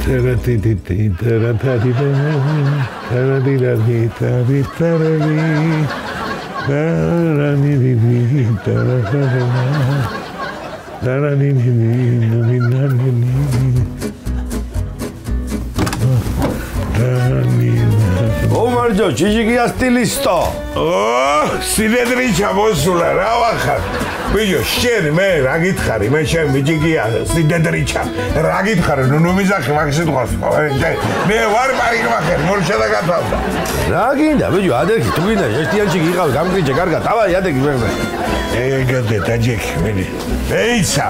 Omarjo, ჭიჭიკია სტილისტო. სინედრიჩა მოსულა, რა ვახარ. ბიჭო, შენ მე რა გითხარი? მე შენ მიჭიკია სინედრიჩა. რა გითხარი? ნუ მიზახი მაგ სიტყვას. მე ვარ პარიკმახერი, მორჩა და გათავდა. რა გინდა, ბიჭო, ადერხი, თუ გინდა ერთიანში გიყავი, გამგრიჭე, კარგად. დავაი, ადექი მე. ეგეთე დაჯექი მე. ეიცა.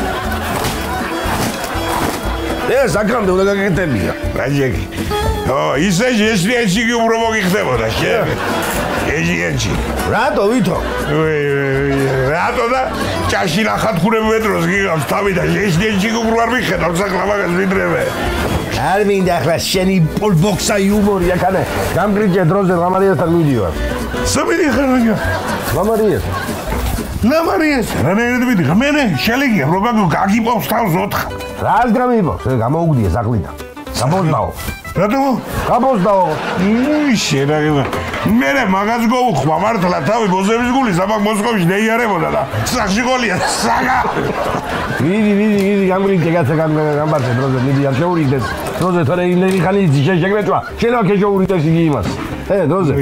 ეს აქამდე უნდა გაკეთებია. დაჯექი. ისე ერთიანში კი უფრო მოგიხდებოდა შენ. ერთიანში. რატო ვითო? რატო და ჭაში ნახატხურები მეტროს გიგავს თავი და ერთიანში კი უფრო არ მიხედავ საკლა მაგას ვიდრევე. არ მინდა ახლა შენი პოლბოქსა იუმორი აქანე. გამგრიჭე დროზე ლამარიასთან მიდივარ. სამი ხარაგა. ლამარიას. ლამარიას. რანაირად მიდიხარ? მე შელიგია რო გაგიპოვს თავს 4. რას გამიპოვს? გამოუგდია საკლიდან. საბოზდაო. რატო? გაბოზდაო. შენაგება. მე მაგას გოუხმა მართლა თავი ბოზების გული საბაგ მოსკოვში დაიარებოდა და სახში ყოლია საგა. ვიდი გამგრიჭე კაცო გამბარდე დროზე მიდი არ შეურიგდეს. დროზე თორე იმენი ხანი შეგეჭვა. შენ აქ შეურიგდეს იგი იმას. დროზე.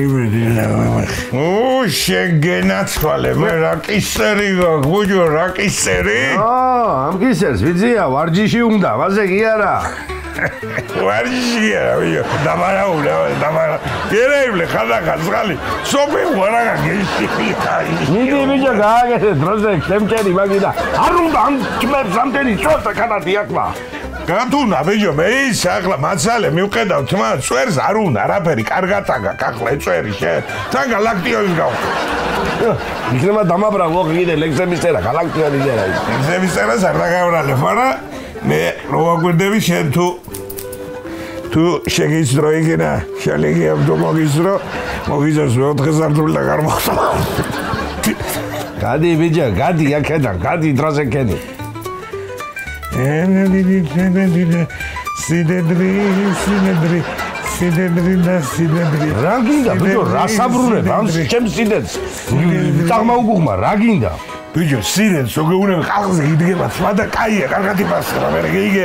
შენ გენაცვალე მე რა კისერი გუჯო რა კისერი? ამ კისერს ვიცია ვარჯიში უნდა, ვაზე კი არა. ვარჯიშია ვიო დამარაულა გერეიბლე ხანდახან ზღალი სოფი ვარაგა გეშია მიდი ბიჭო გააგეთე დროზე შემჭერი მაგიდა არ უნდა ამ კმებს ამდენი წოთა კანადი აქმა გათუნა ბიჭო მე ის ახლა მაცალე მივყედავ თმა წვერს არ უნდა არაფერი კარგად აგაკ ახლა ეწვერი შენ თან გალაქტიონის გავ იქნება დამაბრალო კიდე ლექსების წერა გალაქტიონის წერა ლექსების წერას არ დაგავრალებ არა მე რო აგვირდები შენ თუ შეგიძლია იქნა შალიგია მოგიზრო მოგიზრს მეოთხე სართული და გარმოხსნა გადი ბიჭო გადი აქედან გადი დროზე კენი სიდედრი რა გინდა ბიჭო რა საბრუნებ ამ ჩემს სიდედს წაღმაუგუღმა რა გინდა ბიჭო სიდედსოგეუნებ ყალზე იდგება სხვა და კაია კარგად იფასრა მე გიგე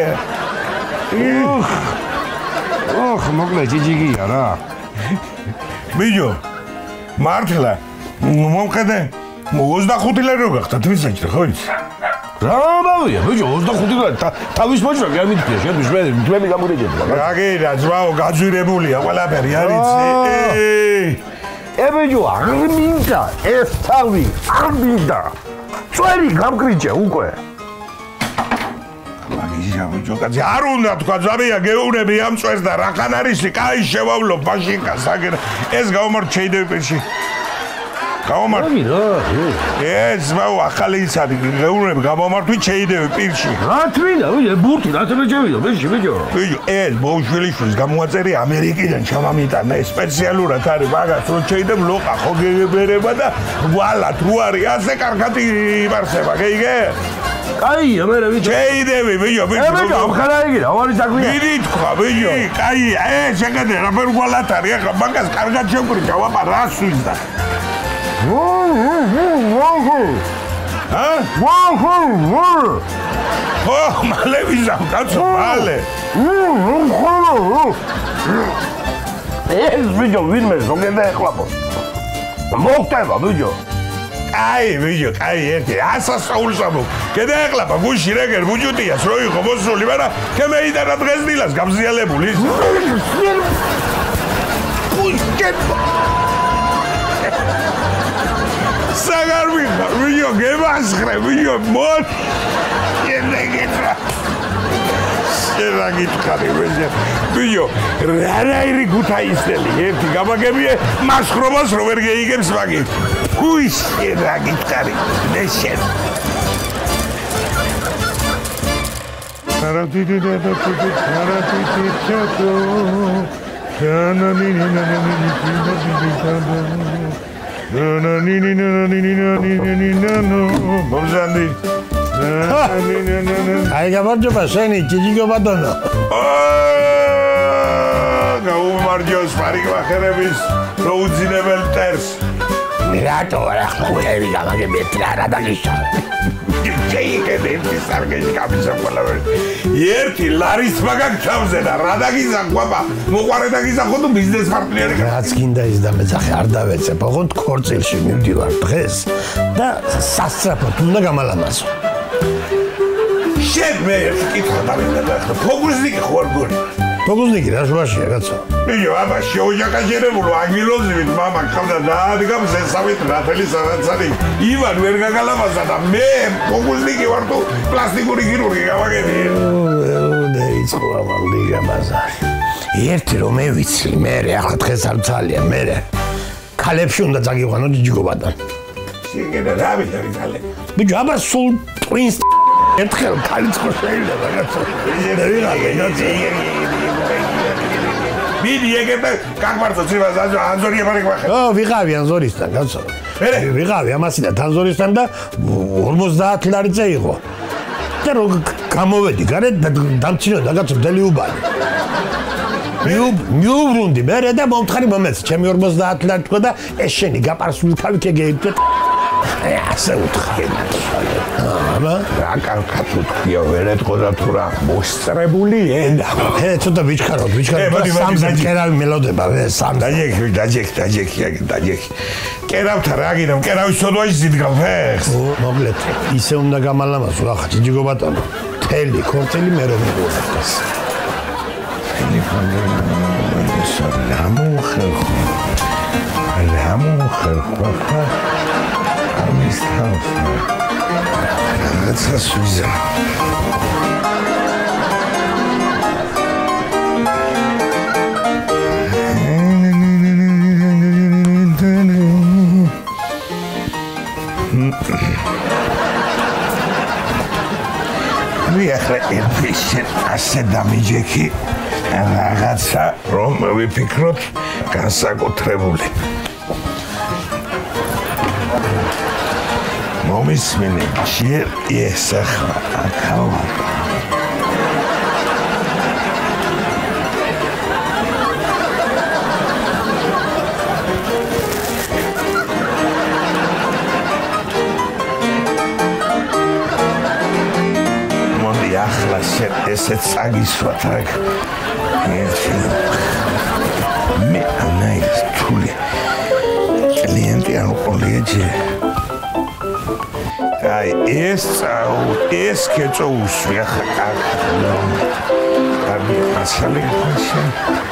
მოკლე ჭიჭიკია რა ბიჭო მართლა მომხედე 25 ლარი რო გახდა თვისაჭრე ხო იცი რა მოვია ბიჭო 25 ლარი თავის მოჭრა კი ამიტია შეთვის მე გამურეჯები რა გეირა ძმაო გაძვირებულია ყველაფერი არ იცი ბიჭო არ მინდა ეს თავი არ მინდა წვერი გამგრიჭე უკვე მაგისა ბიჭო კაცი არ უნდა თქვა ზაბია გეუნები ამ წვერს და რახან არის კაი შევავლო მაშინკა საგერა ეს გავმართ შეიძლება პირში გავმართ ეს მაუ ახალი იცადი გეუნები გამომართვით შეიძლება პირში რა თვინა ბურთი რა თბეჭევია ბიჭი ბიჭო ეს ბოუშვილიშვილის გამოაწერი ამერიკიდან ჩამამიტანა სპეციალურად არის მაგას რო შეიძლება ლოყა ხო გებერება და ვალად რო არის ასე კარგად იმარსება გეიგე კაია მე ვიცი შეიძლება ბიჭო ბიჭო ხარა იგი რა არის საქმე მიდი თქვა ბიჭო კაია შეგადე რა პერგვალად არის ახლა მაგას კარგად შევკრიჭა ვაპა რას ვიზდა მალე ვიზამ კაცო მალე ეს ბიჭო ვინმე ზოგადად ეხლაპო მოხდება ბიჭო კაი ბიჭო კაი ერთი ასასაულსამო კიდე ეხლაპა გუში რეგერ ბუჯუტიას რო იყო მოსული მაგრამ კემეიდანა დღეს დილას გამზიალებული ის საგარბი ბიჭო გემასხრე ბიჭო მოდ ენეგეტრა შერაგიტყარი ბიჭო რანაირი გუთაისელი ერთი გამაგებია მასხრობას რო ვერ გეიგებს მაგით უი შერაგიტყარი ნეშენ არატიტი ბომზანდი აი გამარჯობა შენი ჯიჯიგო ბატონო. გაუმარჯოს პარიგვახერების როუძინებელ ტერს. რატო არა ხუები გამაგებეთ რა დაგიშა. ერთი ლარის მაგაკთავზე და რა დაგიზაგვაბა მოყარე დაგიზახო თუ ბიზნეს პარტნიორი რაც გინდა ის და მეძახე არ დავეცებ ოღონდ ქორწილში მივდივარ დღეს და სასწრაფოდ უნდა გამალამაზო შენ მე კითხვა დავინდა ფოგუზნიკი ხوار გონი ფოგუზნიკი რა შუაშია კაცო იო აბა შეოჯაკაჟერებულო აგილოზივით მამა ხავდა დაადგა მზესავით რაფელი სანაცარი ივან ვერ გაგალამაზა და მე ფოგუზნიკი ვარ თუ პლასტიკური ქირურგი გავაგები იწყო ამბიგა ბაზარი ერთი რომ მე ვიცი მე ახლა დღეს არ ძალიან მე ქალებში უნდა წაგიყვანო ჯიჯიგო ბატონ შეგედა რა ვიცი ბიჭო აბა სულ პრინს ერთხელ ქალიწყო შეიძლება კაცო მიდი ეგეთ კაკმარტო ცივას ანზორია პარიგვახე ვიღავი ანზორისთან კაცო ვიღავი ამასინა თანზორისთან და 50 ლარი წეიღო და რო გამოვედი გარეთ დამჩინოდა კაცო დელიუბანი მიუბრუნდი მე და მომთხარი მომეც ჩემი 50 ლარი თქვა და ეს შენი გაპარსული თავი ქეგეითვე ასე უთხრა აბა რა კარგად უთხრია ვერ ეთქო და თუ რა მოსწრებული ენა ცოტა ვიჩქაროთ სამზე კერავი მელოდება სამ დაჯექი კერავთა რა გინდა კერავის სოდვაში ზიდგავ ფეხს მოკლედ ისე უნდა გამალამაზო ახლა ჯიჯიგო ბატონო თელი ქორწილი მე რომ მიგულებს რამოხერხო ამის თავს რაღაცა სვიზა ახლა ერთხელ ასე დამიჯექი რაღაცა რომ ვიფიქროთ განსაკუთრებული მომისმინე ჯერ ეს ახლა ახალა ახლა ესეც წაგისვათ აქ ერთი მე ანაის თული კლიენტი არ ყოლია ჯერ აი ეს კეწო უსვი ახლა კარგი მასალი ხაშენ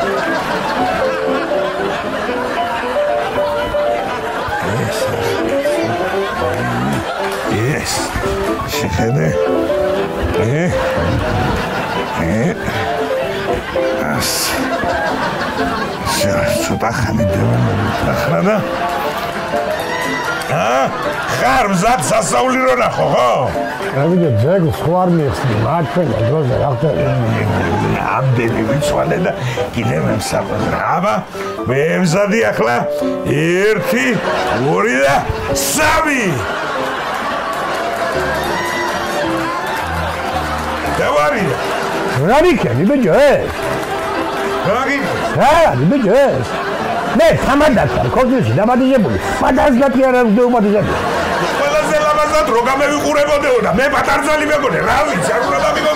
ეს შეხედე ცოტა ხანი ახლა და ხარ მზად სასაული რო ნახო ხო? რავიდე ძეგლს ხო არ მიეხსნი მართლა დროზე რა ხდება? ამდენი ვიცვალე და კიდე მემსაყრა აბა მემზადი ახლა 1 2 და 3 დავარია რა ვიქენი ბიჭო ეს? რა ბიჭო ეს? მე სამადასთან ქორწილში დაბადებული პატარზად კი არ არის დაბადებული ყველაზე ლამაზად რო გამევიყურებოდეო და მე პატარძალი მეგონე რა ვიცი არ უნდა დამიგო